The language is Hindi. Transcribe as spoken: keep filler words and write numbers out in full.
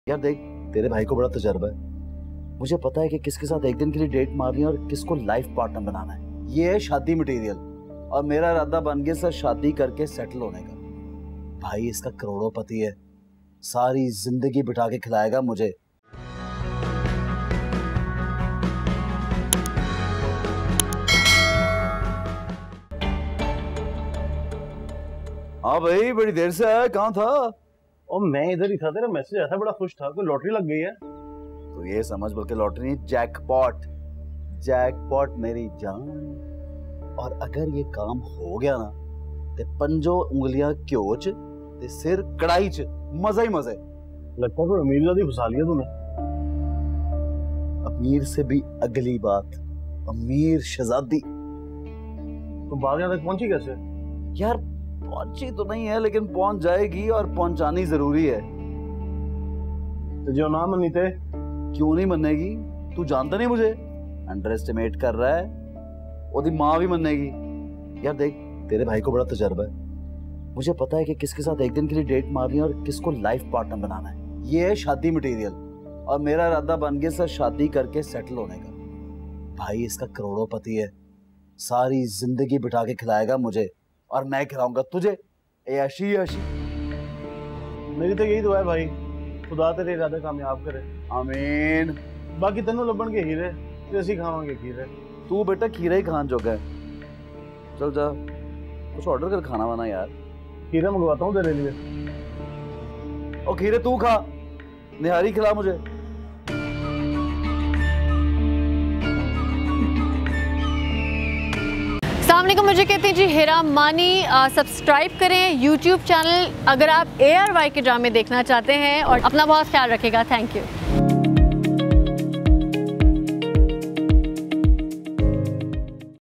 यार देख, तेरे भाई को बड़ा तजर्बा है। मुझे पता है कि किसके साथ एक दिन के लिए डेट मारनी है और किसको लाइफ पार्टनर बनाना है। ये है शादी मटेरियल और मेरा इरादा बन गया सर शादी करके सेटल होने का। भाई इसका करोड़ोंपति है, सारी जिंदगी बिठा के खिलाएगा मुझे। हाँ भाई, बड़ी देर से आया, कहाँ था? और मैं इधर ही था, तेरा मैसेज आया था, बड़ा खुश था, कोई लॉटरी लग गई है। तो ये समझ, बल्कि लॉटरी नहीं, जैकपॉट। जैकपॉट मेरी जान। और अगर ये काम हो गया ना ते पंजो उंगलियां क्योच ते सिर कड़ाई च, मजा ही मजे। लगता है कोई अमीर ज़ादी फंसा लिया तूने। अमीर से भी अगली बात, अमीर शहजादी। तो बाग यहाँ तक पहुंची कैसे? यार पहुंची तो नहीं है, लेकिन पहुंच जाएगी और पहुंचानी जरूरी है। तो जो ना मनी थे। क्यों नहीं मनेगी? तू जानता नहीं मुझे, अंडर एस्टिमेट कर रहा है। ओदी माँ भी मनेगी। यार देख, तेरे भाई को बड़ा तजर्बा है। मुझे पता है कि किसके साथ एक दिन के लिए डेट मारनी है और किसको लाइफ पार्टनर बनाना है। ये है शादी मटेरियल और मेरा इरादा बन गया सर शादी करके सेटल होने का। भाई इसका करोड़ोंपति है, सारी जिंदगी बिठा के खिलाएगा मुझे और मैं खिलाऊंगा तुझे। ऐशी ऐशी। मेरी तो यही दुआ है भाई, खुदा तेरे इरादे कामयाब करे। आमीन। बाकी तेनों लबन के हीरे, तेसी खावांगे खीरे। तू बेटा खीरा ही खान जोगा है। चल जा कुछ ऑर्डर कर खाना वाना यार। खीरा मंगवाता हूँ तेरे लिए। और खीरे तू खा, निहारी खिला मुझे। अस्सलामुअलैकुम, मुझे कहते हैं जी हिरा मानी। सब्सक्राइब करें यूट्यूब चैनल अगर आप ए आर वाई के ड्रामे देखना चाहते हैं और अपना बहुत ख्याल रखिएगा। Thank you.